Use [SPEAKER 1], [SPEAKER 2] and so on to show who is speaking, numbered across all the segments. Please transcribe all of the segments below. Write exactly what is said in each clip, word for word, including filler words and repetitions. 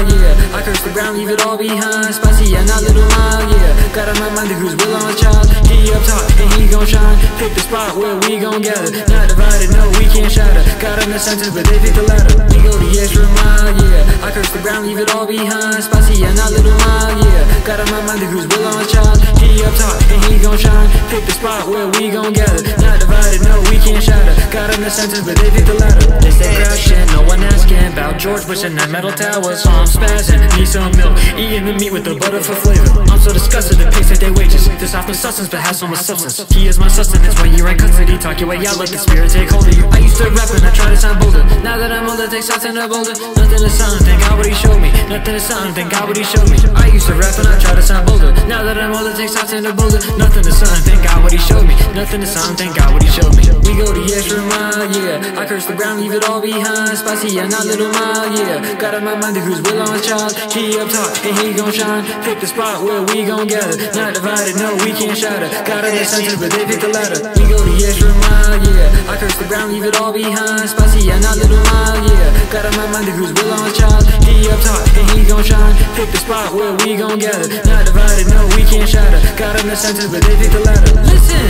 [SPEAKER 1] mile, yeah. I curse the ground, leave it all behind. Spicy, yeah, not little mile, yeah. Got on my mind the who's will on a child. He up top, and he gon' shine. Pick the spot where we gon' gather. Not divided, no, we can't shatter. Got on the center, but they pick the ladder. We go the extra mile, yeah. I curse the ground, leave it all behind. Spicy, yeah, not little mile, yeah. Got on my mind the who's will on a child. He up top, and he gon' shine. Pick the spot where we gon' gather. Not divided, no, we can't shatter. Got on the center, but they pick the ladder. They say crowd shit, no one asking about George Bush and that metal tower. So I'm spazzing, need some milk, eating the meat with the butter for flavor. I'm so disgusted, the pigs take their wages. This off no substance, but has so much substance. He is my sustenance, when you ain't custody. Talk your way out, let the spirit take hold of you. I used to rap and I try to sound bolder. Now that I'm older, take shots and a boulder. Nothing is something, thank God what he showed me. Nothing is something, thank God what he showed me. I used to rap and I try to sound bolder. Now that I'm older, take shots and a boulder. Nothing is something, thank God what he showed me. Nothing is something, thank God what he showed me. We go the extra mile, yeah. I curse the ground, leave it all behind. Spicy, yeah, not little mile, yeah. Got on my mind the who's will on a child. He up top, and he gon' shine. Pick the spot where we gon' gather. Not divided, no, we can't shatter. Got on the center, but they pick the ladder. We go the extra mile, yeah. I curse the ground, leave it all behind. Spicy, yeah, not little mile, yeah. Got on my mind the who's will on a child. He up top, and he gon' shine. Pick the spot where we gon' gather. Not divided, no, we can't shatter. Got on the center, but they pick the ladder. Listen,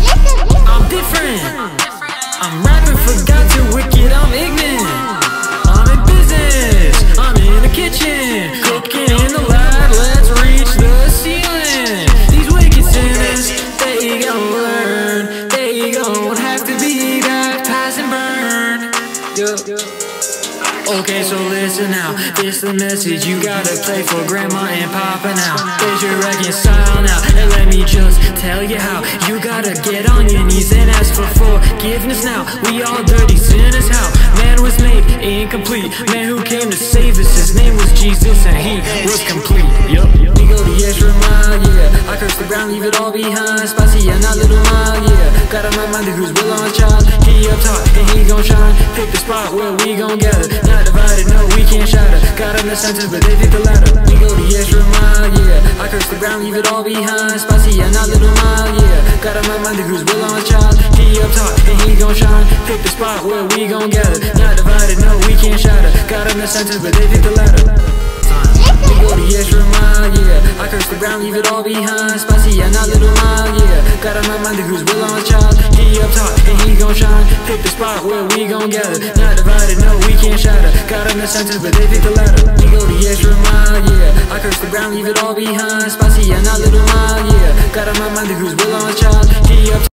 [SPEAKER 1] I'm different. I'm rapping, forgot to wicked, I'm ignorant. I'm in business, I'm in the kitchen, cooking in the lab, let's reach the ceiling. These wicked sinners, they gon' learn. They gon' have to be baptized and burned. Yeah. Okay, so listen now, this the message you gotta play for grandma and papa now. They should reconcile now, and let me just tell you how. You gotta get on your knees and ask for forgiveness now. We all dirty sinners, how man was made incomplete. Man who came to save us, his name was Jesus, and he was complete. Yup, we go the extra mile, yeah. I curse the ground, leave it all behind. Spicy, yeah, not little mile, yeah. Got on my mind the who's will on a child. He up top, and he gon' shine. Pick the spot where we gon' gather. Not divided, no, we can't shatter. Got on the center, but they pick the ladder. We go the extra mile, yeah. I curse the ground, leave it all behind. Spicy, yeah, not little mile, yeah. Got on my mind the who's will on a child. He up top, and he gon' shine. Pick the spot where we gon' gather. Not divided, no, we can't shatter. Got on the center, but they pick the ladder. We go the extra mile, yeah. I curse the ground, leave it all behind. Spicy, yeah, not little mile, yeah. Got on my mind the who's will on a child. He up top, and he gon' shine. Pick the spot where we gon' gather. Not divided, no, we can't shatter. Got on the center, but they pick the ladder. We go the extra mile, yeah. I curse the ground, leave it all behind. Spicy, yeah, not little mile, yeah. Got on my mind the who's will on a child. He up